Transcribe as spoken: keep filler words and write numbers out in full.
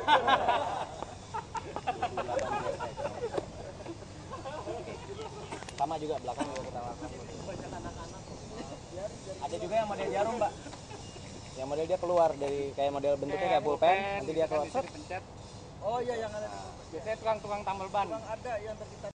Sama juga belakang juga kita lakukan. Ada juga yang model jarum, Mbak. Yang model dia keluar dari kayak model bentuknya kayak pulpen, nanti dia keluar. Oh iya yang ada. Biasanya tukang-tukang tambal ban. Ada yang terkita